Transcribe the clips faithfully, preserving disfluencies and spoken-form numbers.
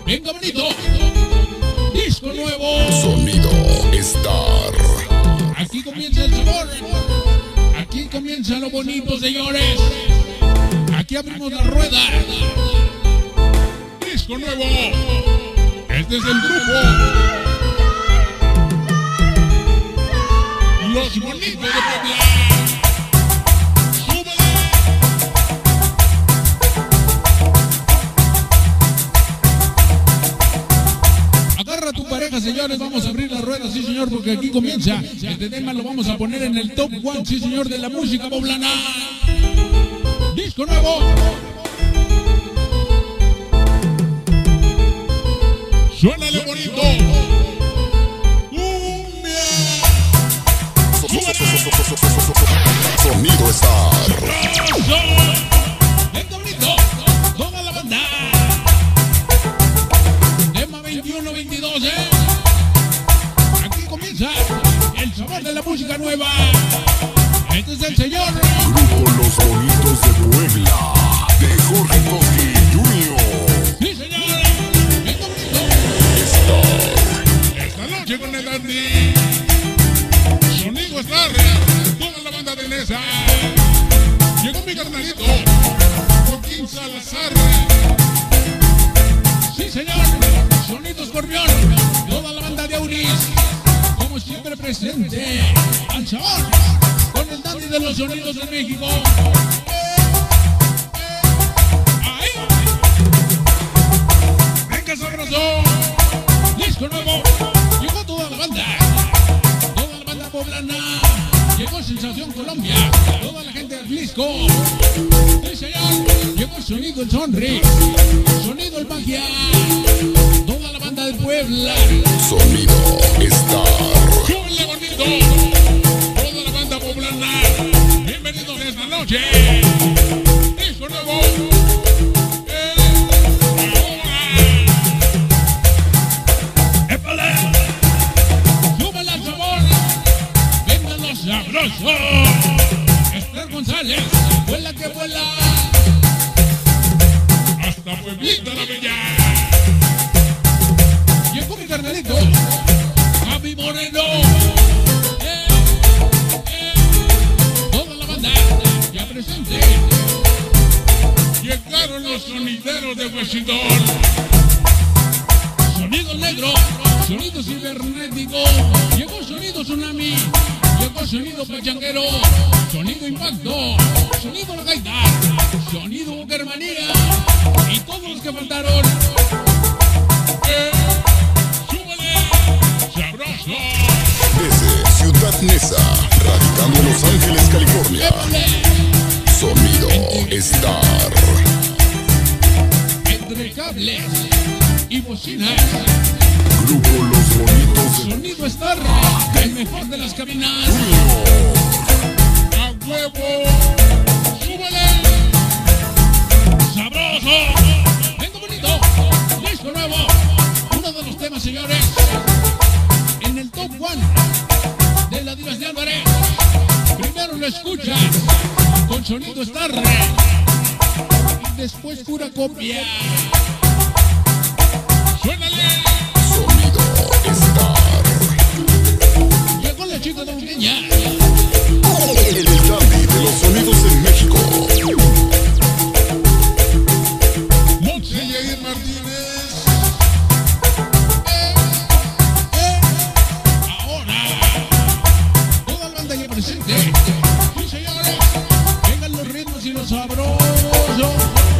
Venga bonito. Disco nuevo. Sonido Star. Aquí comienza el sabor. Aquí comienza lo bonito, señores. Aquí abrimos la rueda. Disco nuevo. Este es el grupo Los Bonitos de Puebla. ¡Súbele! Agarra a tu pareja, señores. Vamos a abrir la rueda, sí, señor, porque aquí comienza. Este tema lo vamos a poner en el top one, sí, señor, de la música poblana. Disco nuevo. Suénale bonito. Cumbia. Sonido Star. Venga bonito. Toda la banda. Tema veintiuno veintidós, eh. Aquí comienza el sabor de la música nueva. Este es el señor Grupo Los Bonitos de Puebla, de Jorge Toski junior Sí, señor. Venga bonito. Esta noche con el Andy. Sonido Star. Toda la banda de Nesa. Llegó mi carnalito Joaquín Salazar. Sí, señor. Sonido Escorpión. Toda la banda de Auris. Como siempre presente. Al sabor. Con el Dandy de los sonidos de México. Ahí. Venga, sabroso. Disco nuevo. Llegó toda la banda. Toda la banda poblana. Llegó Sensación Colombia. Toda la gente del Jalisco. Sí, señor. Llegó el sonido el Sonri. Sonido el Magia. Toda la banda de Puebla. Sonido Star. ¡Súbele bonito! Toda la banda poblana. Bienvenidos esta noche. Disco nuevo. ¡Épale! ¡Súbele al sabor! ¡Vengan los sabrosos! Esther González, vuela que vuela. Hasta Pueblita la Bella. Llegó mi carnalito, Javi Moreno. Eh, eh. Toda la banda ya presente. Llegaron los sonideros de Huesidón. Sonido negro, sonido cibernético. Llegó sonido tsunami. Llegó sonido pachanguero. Sonido impacto. Sonido la gaita. Sonido Bucarmanía. Y todos los que faltaron. Eh, ¡Súbele! ¡Sabroso! Desde Ciudad Neza, radicando en Los Ángeles, California. ¡Épale! Sonido Star. Entre cables y bocinas. Grupo Los Bonitos de Sonido Star. El mejor de las cabinas. Junior. ¡A huevo! ¡Súbele! ¡Sabroso! ¡Venga bonito! ¡Disco nuevo! Uno de los temas, señores, en el top one de la dinastía Álvarez. Primero lo escuchas con Sonido Star y después pura copia. ¡Suénale! Sonido Star. Llegó la chica dominicana. El Dandy de los sonidos en México. Monse Yair Martínez. Eh, eh. Ahora, toda la banda ya presente. Sí, señores. Vengan los ritmos y los sabrosos.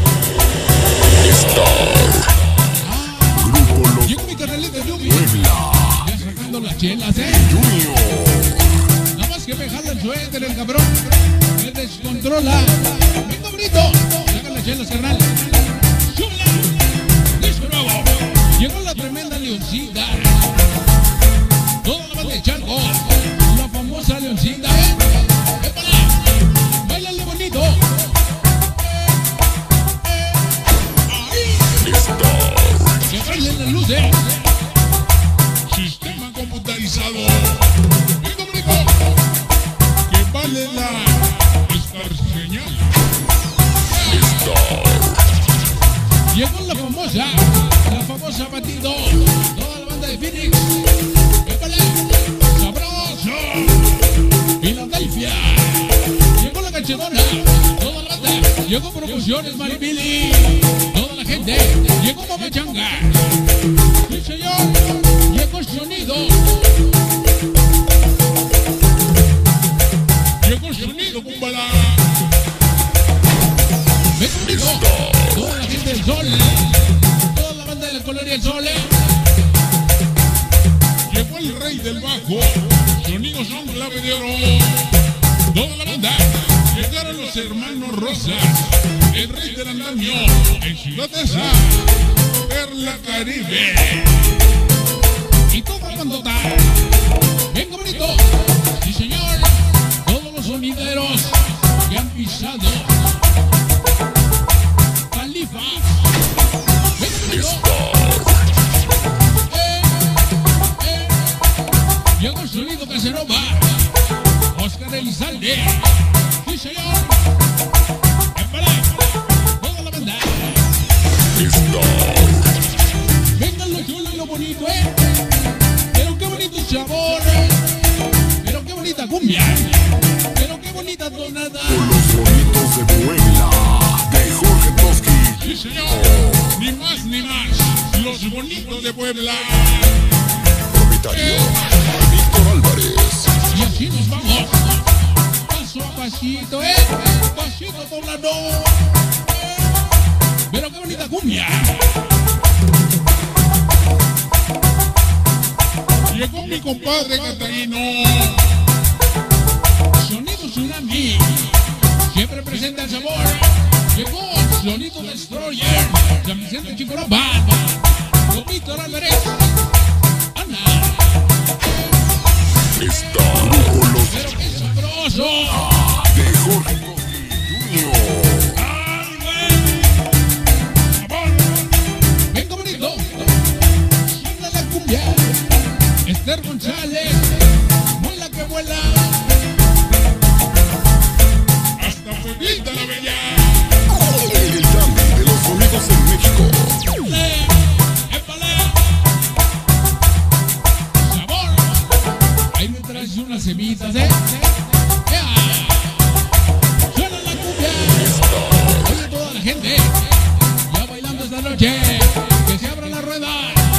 Star. Ah, Grupo Los llegó mi carnalito Yubi. Puebla Ya sacando las chelas, eh. Junior. Nada más que me jala el suéter, el cabrón. Me descontrola. Venga bonito. Saca las chelas, carnal. ¡Súbela! Disco nuevo. Llegó la tremenda Leoncita. Toda la banda de Charco. La famosa Leoncita, ¿eh? ¡Épala! ¡Báilale bonito! ¡Ahí! Star. ¡Que bailen las luces! Sistema computarizado. ¡Venga bonito! ¡Que vale la Star señal! Star. Llegó la famosa, la famosa llegó Zapatito, toda la banda de Phoenix. ¡Épale! ¡Sabroso! Filadelfia. Llegó la cachetona, toda la banda. Llegó Promociones Maripili, toda la gente. Llegó Mamachanga. Sí, señor. Llegó Sonido. Llegó Sonido, Kumbala. Ven conmigo. Toda la gente del Sol. Toda la banda de la Colonia del Sol. Llegó el rey del bajo. Sonido son clave de oro. Toda la banda. Llegaron los hermanos Rosas. El rey del andamio. En Ciudad Esa. Perla Caribe. Y toda la bandota. Venga bonito. Sí, señor. Todos los sonideros que han pisado Califa. Venga bonito. Eh, eh. Llegó el sonido Casanova. Oscar Elizalde. Sí, señor. Épale. Toda la banda. Venga lo chulo y lo bonito, eh. Pero qué bonito sabor. Pero qué bonita cumbia. Pero qué bonita tonada. Con los sonidos de Puebla, de Jorge Toski. Sí, señor. Ni más ni más. Los bonitos de Puebla. Propietario, Víctor Álvarez. Y así nos vamos. Paso a pasito, eh. Pasito poblano. Eh. Pero qué bonita cumbia. Llegó mi compadre Catarino. Sonido Tsunami. Siempre presenta el sabor. Llegó Sonido Destroyer. San Vicente Chicorapa. Con Víctor Álvarez. Ana. Está con los Pero qué sabroso. de Jorge Toski Junior. Venga bonito. Suena la cumbia. Esther González. Vuela que vuela. Hasta Pueblita la Bella. El dandy de los sonidos en México. ¡Épale! ¡Épale! ¡Sabor! Ahí me traes unas semitas, ¿eh? ¡Ya! ¡Suena la cumbia! Oye toda la gente, ya bailando esta noche, que se abra la rueda.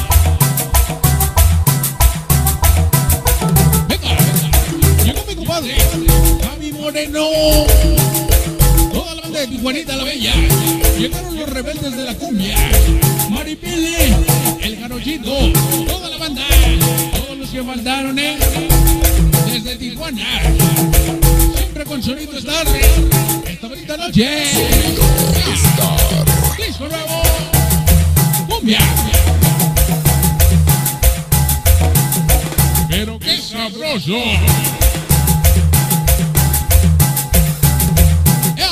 Venga, llegó mi compadre, Javi Moreno. Toda la banda de Tijuanita la Bella. Llegaron los rebeldes de la cumbia. Maripili, el Jarochito, toda la banda. Todos los que faltaron, ¿eh? Desde Tijuana. Siempre con Sonido Star. Esta bonita noche. Star. Disco nuevo. Cumbia. Pero qué sabroso. ¡Ya!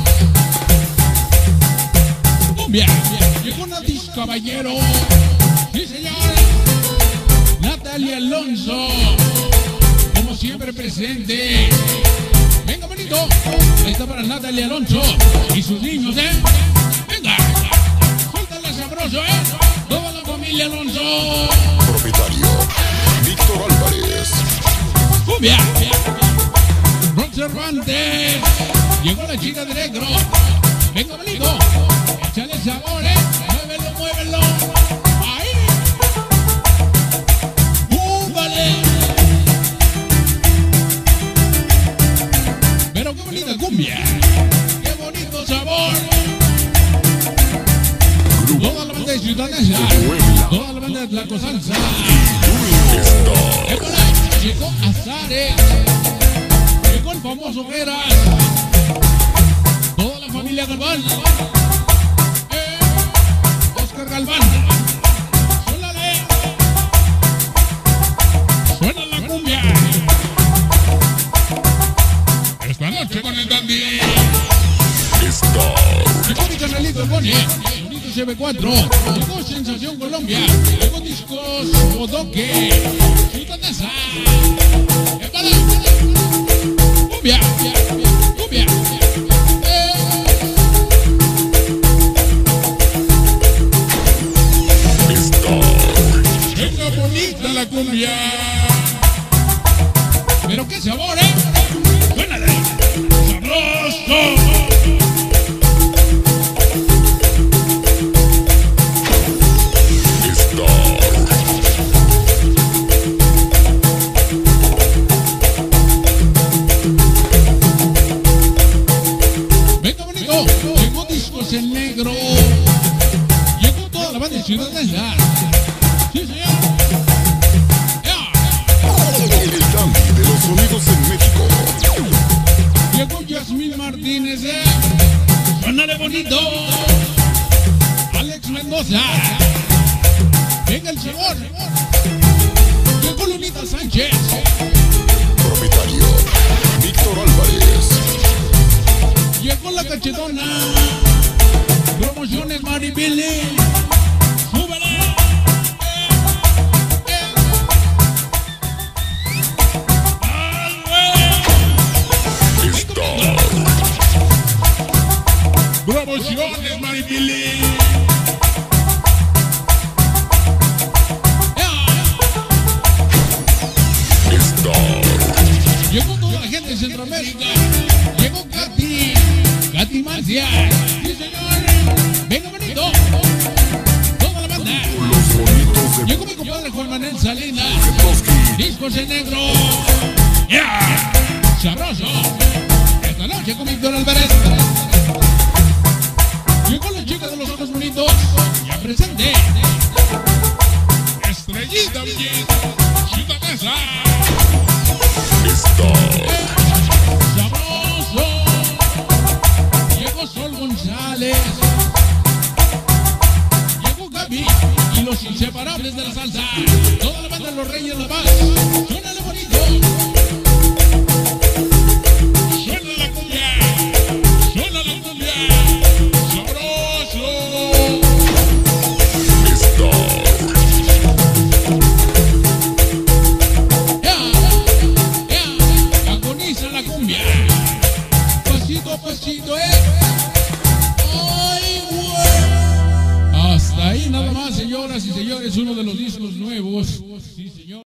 Cumbia. Llegó Natis Caballero. Sí, señor. Natalia Alonso. Como siempre presente. Venga, bonito. Ahí está para Natalia Alonso y sus niños, ¿eh? Venga. Suéltala sabroso, ¿eh? Toda la familia Alonso. Propietario, Víctor Álvarez. Cumbia. Ron Cervantes. Llegó la chica de negro. Venga, bonito. Échale sabor, ¿eh? Muévelo, muévelo. Ahí. ¡Úbale! Pero qué bonita cumbia. Qué bonito sabor. Toda la banda de Ciudad Esa. Toda la banda de Tlaco Salsa. Llegó Azares. Llegó el famoso Veras. Toda la familia Galván. Eh, Oscar Galván. Suélale. Suena la cumbia. Esta noche con el dandy. Llegó mi canalito Bonnie. Sonido C B cuatro. Llegó Sensación Colombia. Llegó Discos Bodoque. Ciudad Esa. ¡Épale! Cumbia. Cumbia. Eh. la cumbia. Pero qué sabor, ¿eh? Suénale. Sabroso. Llegó Discos en Negro. Llegó toda la banda de Ciudad de la. Sí, señor. Yeah. El dandy de los sonidos en México. Llegó Yasmín Martínez, eh. Suénale bonito. Alex Mendoza. Venga el sabor. Llegó Lunita Sánchez. Propietario Víctor Álvarez. Llegó la cachetona. Promociones Maribili. ¡Súbela! Eh, eh. Está. Promociones Maribili. Está. Llegó toda la gente de Centroamérica. Llegó Katy. Katy Marcia. Sí, señor. Venga, bonito. Toda la banda. Los sonidos de Llegó mi compadre Juan Manuel Salinas. Petrovsky. Discos en Negro. Yeah. Sabroso. Esta noche con Víctor Álvarez. Llegó la chica de los ojos bonitos. Ya presente. Estrellita Villita. Chica Casa. Está. Sabroso. Llegó Sol González. Llegó Gaby y los inseparables de la salsa. Toda la banda de los Reyes de la Paz. Suénale bonito. Suena la cumbia. Suena la cumbia. Sabroso. Está. Ya, ya, agoniza la cumbia. Pasito a pasito, eh. Ay, güey. Hasta ahí nada más, señoras y señores, uno de los discos nuevos. Sí, señor.